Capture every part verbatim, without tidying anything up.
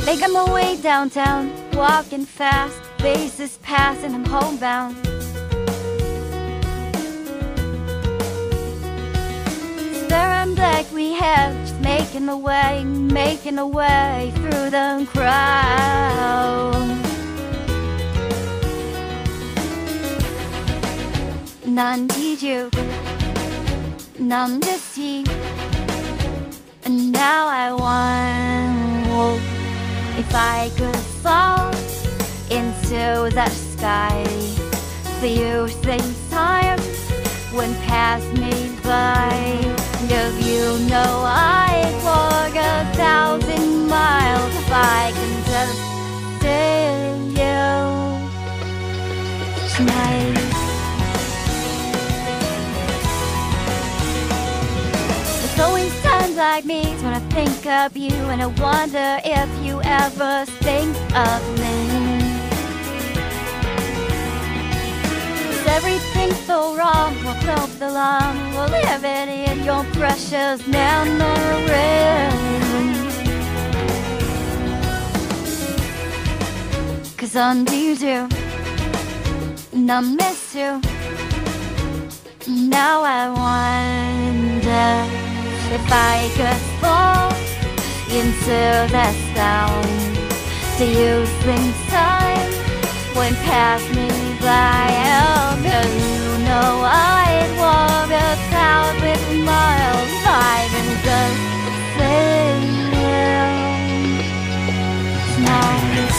Making my way downtown, walking fast, faces pass and I'm homebound. Staring black we have, just making my way, making my way through the crowd. None need you, none to see. And now I wonder if I could fall into the sky. Do you think time would pass me by? Cause you know I'd walk a thousand miles if I can just see you tonight. There's always times like me when I think of you, and I wonder if you ever think of me. Is everything so wrong? We'll help the long, we'll live it in your precious memory. Cause I need you, and I miss you. Now I wonder if I could fall into the sound. Do you think time would pass me by? Oh, cause you know I'd walk a thousand miles if I can just see you tonight.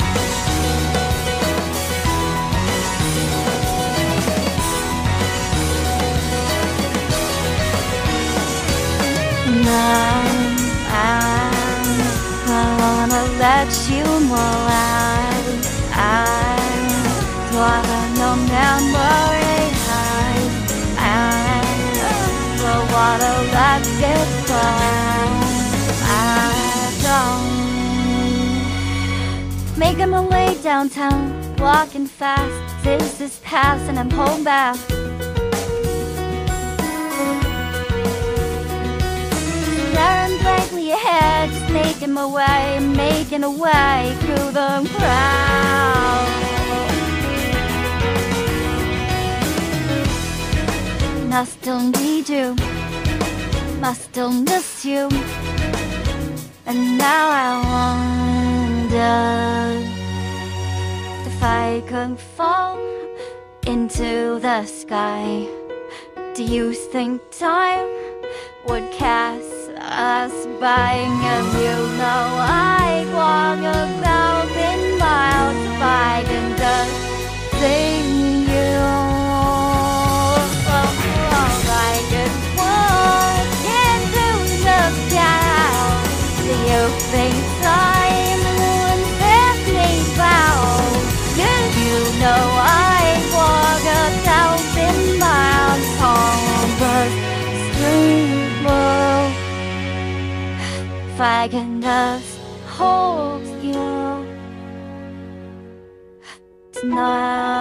Now I wanna let you know I wanna know memory high. I wanna let it go. I don't. Making my way downtown, walking fast, this is past and I'm homebound. Staring blankly ahead, just making my way, making a way through the crowd. And I still need you, I still miss you. And now I wonder if I could fall into the sky. Do you think time would cast us by? And you know I'd walk a thousand miles if I can just see you. Oh, if I could walk into the sky. Do you think time would pass me by? Cause you know I'd walk a thousand miles on the street world if I can just hold you tonight.